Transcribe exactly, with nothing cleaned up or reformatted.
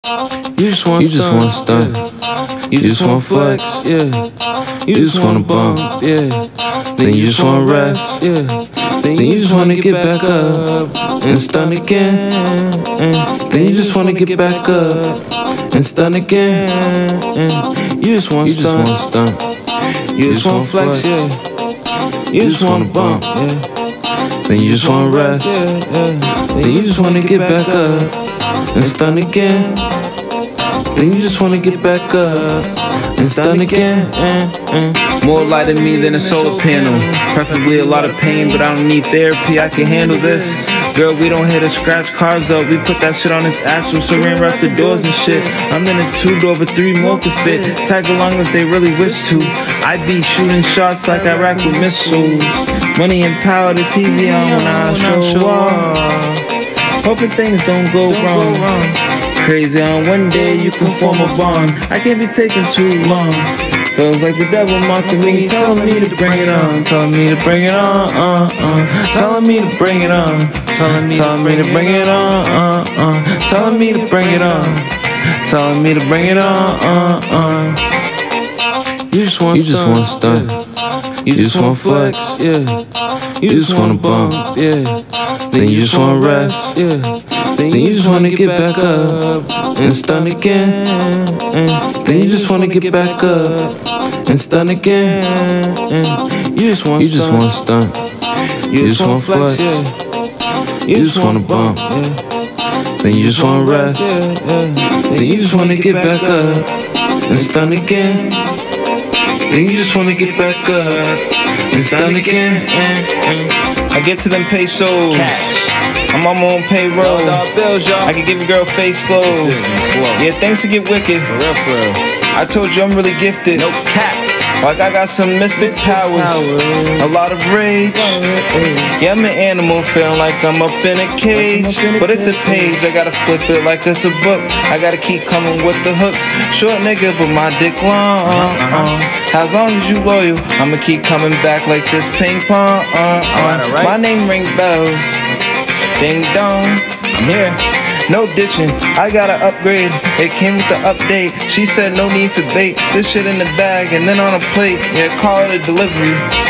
You just want, you just want stunt. You just want flex, yeah. You just wanna bump, yeah. Then you just wanna rest, yeah. Then you just wanna get back up and stun again. Then you just wanna get back up and stun again. You just want stunt. You just want flex, yeah. You just wanna bump, yeah. Then you just wanna rest, yeah. Then you just wanna get back up and stun again. Then you just wanna get back up and stun again. More light in me than a solar panel. Preferably a lot of pain, but I don't need therapy, I can handle this. Girl, we don't hit a scratch cars up. We put that shit on this actual, so ran right the doors and shit. I'm in a two-door, but three more could fit. Tag along if they really wish to. I be shooting shots like Iraq with missiles. Money and power, the T V on when I show up. Hoping things don't go wrong. Crazy on one day you can form a bond. I can't be taking too long. Feels like the devil mocking me, telling me to bring it on, telling me to bring it on, uh, uh, telling me to bring it on, telling me, telling me to bring it on, uh, uh, telling me to bring it on, telling me to bring it on, uh, uh. You just want, you just want stunt. You just want flex, yeah. You just wanna bump, yeah. Then you just wanna rest, yeah. Then you just wanna get back up and stun again. Then you just wanna get back up and stun again. You just want, you just want stunt. You just want flex, yeah. You just wanna bump, yeah. Then you just wanna rest, yeah. Then you just wanna get back up and stun again. Then you just wanna get back up and stun again. I get to them pesos. I'm on my own payroll. I can give a girl face slow. Yeah, things to get wicked. I told you I'm really gifted. No cap. Like I got some mystic powers. A lot of rage. Yeah, I'm an animal, feeling like I'm up in a cage. But it's a page, I gotta flip it like it's a book. I gotta keep coming with the hooks. Short nigga, but my dick long. As long as you loyal, I'ma keep coming back like this ping pong. My name ring bells. Ding dong, I'm here. No ditching, I gotta upgrade. It came with the update. She said no need for bait. This shit in the bag and then on a plate. Yeah, call it a delivery.